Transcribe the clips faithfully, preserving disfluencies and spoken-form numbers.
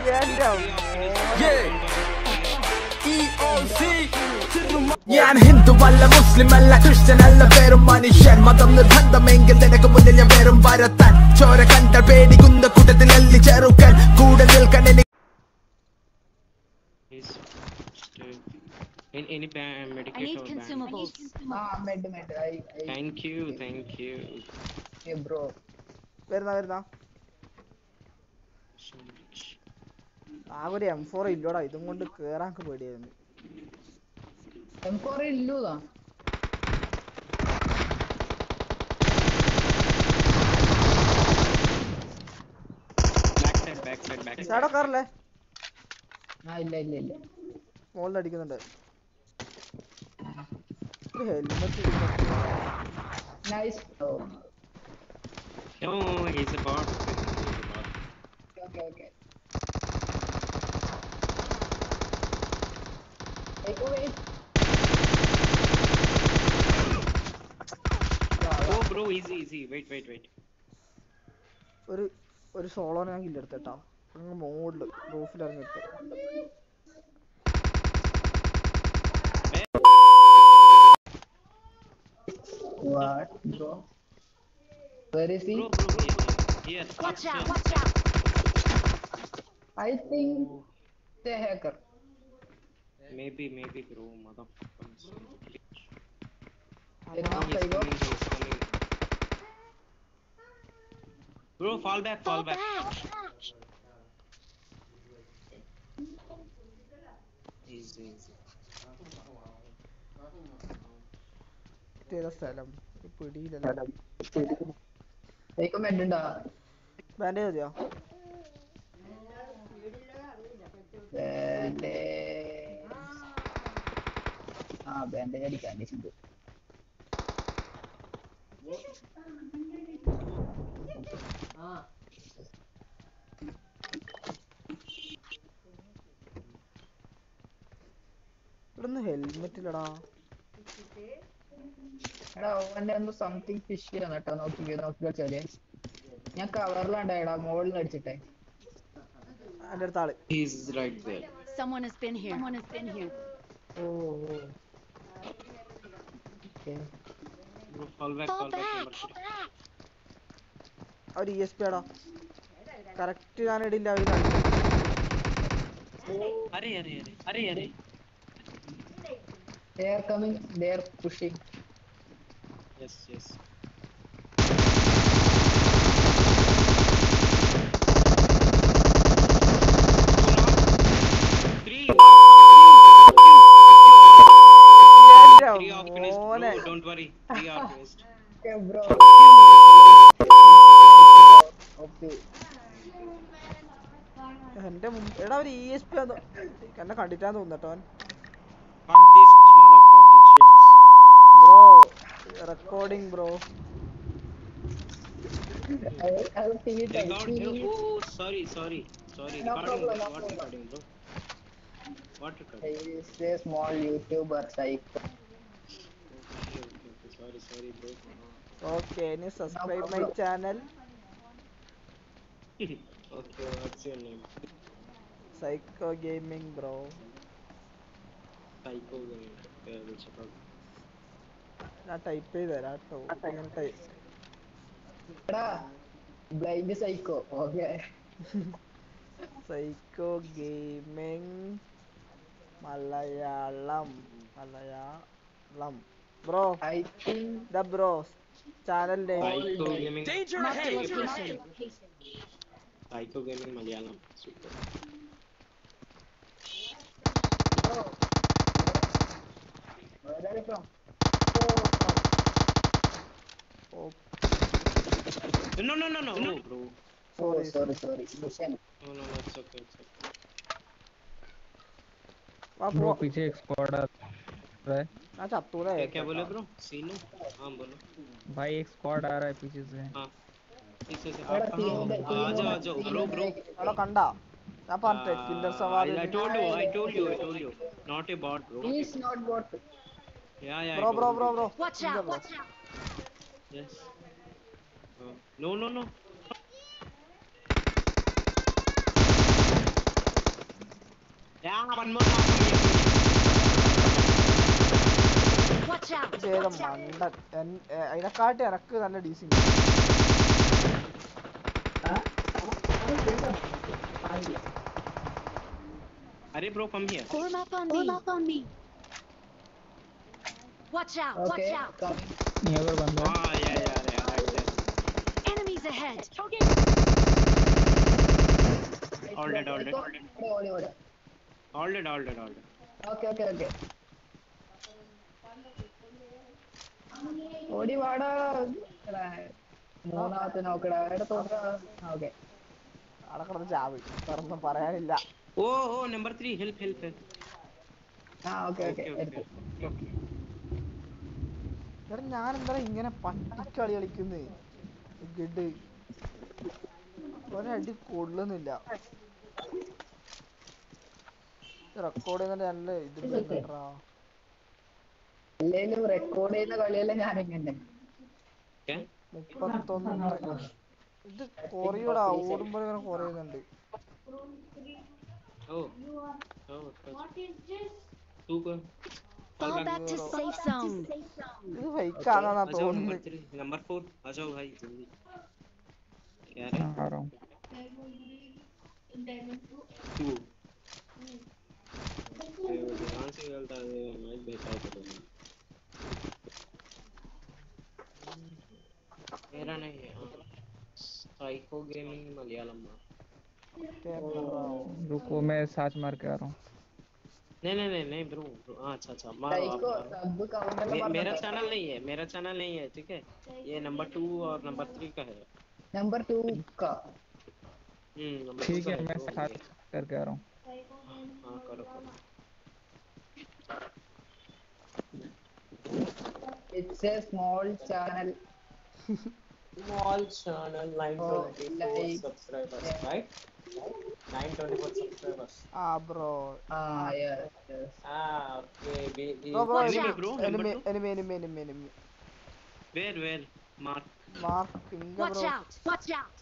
ഞാൻ ഹിന്ദു അല്ല മുസ്ലിം അല്ല ക്രിസ്ത്യൻ അല്ല വെറും മനുഷ്യൻ മതം നിർബന്ധമെങ്കിൽ നിനക്ക് മുന്നിൽ ഞാൻ വെറും വരത്താൻ ചോര കണ്ട പേടിക്കുന്ന കൂട്ടത്തിൽ അല്ലി ചെറുക്കൻ കൂടെ നിൽക്കാൻ എനിക്ക് In any medication. I need consumables. Ah, med med. I, I. Thank you, thank you. Hey bro. വരുന്ന വരുന്ന ആ ഒരു എം ഫോർ ഇല്ലോടാ ഇതും കൊണ്ട് കേറാൻ പേടിയായിരുന്നു. എം ഫോർ ഇല്ലൂതാ Back side, back side, back side. Shadow കാറല്ലേ? ആ ഇല്ല ഇല്ല ഇല്ല മോളിൽ അടിക്കുന്നുണ്ട്. Helmet nice. No, he's a bot. Okay okay. Take away. Oh bro, easy easy. Wait wait wait. ഒരു ഒരു സോളോ ഞാൻ കില്ല് എടുത്തേട്ടാ. അങ്ങ് മോളില് റൂഫിൽ ഇറങ്ങി എടുത്തു. What bro? Where is he? Bro, bro, here, here. Watch out, watch out. I think the hacker. Maybe, maybe, bro. Motherfuckers. It's not He's Psycho. coming, he's coming. Bro, fall back, fall, Fall back. back. Easy, easy. ഏതാ സ്ഥലം പിടിയില്ലല്ലോ. Psycho med ഉണ്ടാ? Bandage മതിയോ? Bandage. ആ bandage അടിക്കാൻ ഉണ്ട്. ഇവിടുന്ന് helmet ഇല്ലടാ. എടാ ഓന്റെ എന്തോ സംതിങ് ഫിഷ് ആണ് കേട്ടോ. നോക്കി നോക്കി വെച്ചാലേ ഞാൻ കവറിലാണ്ടായടാ മുകളിൽ അടിച്ചിട്ടെ. എൻ്റെ അടുത്ത ആള്. He's right there. Someone has been here. Someone has been here. Oh oh okay. Bro, fall back, Fall fall back. back. Number three. അവർ ഇ എസ് പി ആടാ. കറക്റ്റ് ഞാൻ ഇടില്ല അവർ Arey, arey, arey, arey, arey. They are coming. They are pushing. Yes, yes. Three. Three off finished. Bro, don't worry. Three off finished. Okay, bro. Okay. എന്റെ എടാ ഒരു E S P എന്നെ കണ്ടിട്ടാന്ന് തോന്നട്ടോ അവൻ. Fuck this motherfucking shit. Bro recording bro. I I will see it. They got you. Oh, sorry, sorry, sorry. No Recording, problem, no what problem. recording, bro? What recording? He is a small YouTuber, Psycho. Okay, okay, okay. Sorry, sorry, bro. Okay ഇനി subscribe my problem. Channel Okay, what's your name? Psycho gaming bro. Psycho game. Okay, we'll check out. ഞാൻ type ചെയ്ത് തരാം കേട്ടോ. ഇങ്ങനെ എടാ blind psycho. Okay. Psycho gaming Malayalam Malayalam bro. I think the bro channel name. Psycho gaming. Mark the location. Psycho gaming Malayalam. Super. bro. Where are you from? Oh No, no, no, no, no, bro. Oh, sorry, sorry. Listen. No, no, no, it's okay, it's okay. വാ bro bro. पीछे एक squad आ रहा है ഞാൻ ചത്തൂടെ. क्या क्या बोले bro? सीनू? हाँ बोलो. भाई, एक स्क्वाड आ रहा है पीछे से. हाँ. पीछे से എടാ, आप कहाँ हो? team- आ team जाओ, आ one- जाओ, team bro, one bro. break. അവിടെ കണ്ടാ ഞാൻ പറഞ്ഞേ കില്ലർ സവാരി. I told you, I told you, I told you. Not a bot, bro. He is not bot. Yeah, yeah. I bro bro told bro you. Bro. Watch out, watch out. Yes. Uh, no, no, no. Yeah, one more mark from here. Watch out! ചെയ്ത Watch out! മണ്ടൻ എൻ- എ- അതിനെക്കാട്ടി എനക്ക് നല്ല D C Arey bro, come here. Form up on me! Form up on me! Watch out! Okay, Watch out! coming. यहाँ पर बंदा है Ah, yeah, yeah, yeah, right there. Enemies ahead! All dead, all dead. ഓടി, ഓടി, ഓടി. All dead, all dead, all dead. Okay, okay, okay. ഓടി വാടാ. എടാ, മൂന്നാമത്തെ നോക്കടാ. എടാ തോന്നുക. ഓക്കെ. അവിടെ കിടന്ന് ചാവ് വേറൊന്നും പറയാനില്ല. Oh, oh, number three, help, help, help. ആ ഓക്കെ ഓക്കെ Okay, okay, എടുത്തു. okay. എടാ ഞാൻ എന്താ ഇങ്ങനെ പട്ടിക്കളി കളിക്കുന്നേ ഗഡ് ഒരടി കൊള്ളുന്നില്ല. റെക്കോർഡ് ചെയ്യുന്നതിന്റെ നല്ല ഇത് വരുന്നുണ്ടാ. അല്ലേലും റെക്കോർഡ് ചെയ്യുന്ന കളിയെല്ലാം ഞാനിങ്ങനെ. Okay. മുപ്പത്തൊന്ന് ഇത് കൊറിയൂടാ ഓടുമ്പോ ഇങ്ങനെ കുറയുന്നുണ്ട്. Oh, oh, what is this? Two go. Fall back to safe zone! ഇത് ഫേക്കാണെന്നാ आ जाओ number തോന്നുന്നത്. three, number four. आ जाओ भाई जल्दी. क्या रे? हाँ, आ रहा हूँ Two. ये ध्यान से खेलता है मैच बेकार कर रहा है. मेरा नहीं है. साइको गेमिंग मलयालम में. रुको मैं साच मार के आ रहा हूँ नहीं नहीं नहीं नहीं ब्रो हाँ अच्छा अच्छा मारो आप സൈക്കോ मारो. സബ് കൗണ്ടർ मे, मेरा चैनल नहीं है मेरा चैनल नहीं है ठीक है. ये नंबर टू और नंबर थ्री का है. നമ്പർ ടു का. हम्म नंबर ठीक टू है का मैं है bro, साच ये. करके आ रहा हूँ हाँ करो करो. It's a small channel. Small channel nine twenty-four Oh, like, subscribers yeah. right nine twenty-four subscribers. Ah bro Ah, yes, yes. Ah okay be, be, bro bro Watch enemy out. bro number enemy two. Enemy enemy enemy enemy where where mark. Mark ping Watch bro. out! Watch out!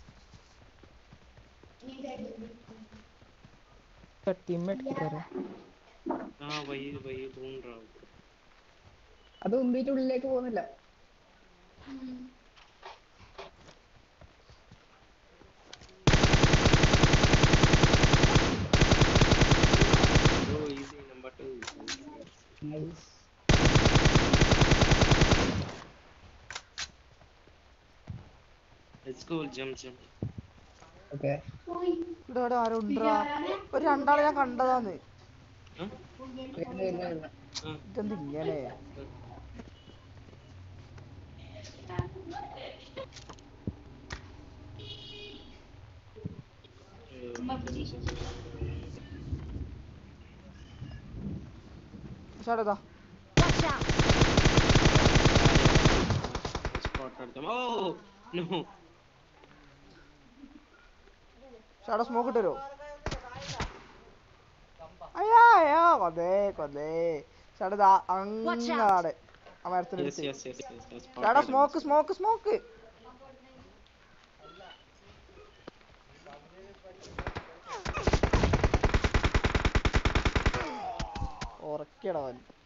तो teammate किधर है हाँ वही वही ढूंढ रहा हूँ. അത് ഉന്തിയിട്ട് ഉള്ളിലേക്ക് പോകുന്നില്ല. bro easy number two. Nice. let's go jump jump. Okay. ഇവിടെ ഇവിടെ ആരും ഉണ്ടാ ഒരു രണ്ടാളെ ഞാൻ കണ്ടതാന്ന്. Huh? വരുന്നു, വരുന്നു, വരുന്നു. हाँ. ഇതെന്ത് ഇങ്ങനെ ഷാടാ Watch out! Spotted them. Oh no. ഷാടാ സ്മോക്ക് ഇട്ട് തരുമോ? അയ്യാ അയ്യാ കൊതേ കൊതേ ഷാടാ അങ്ങാടെ ആ മരത്തിന് Yes അടുത്ത്. yes yes yes. I spotted ഷാടാ them. Smoke smoke smoke ഉറക്കടവൻ.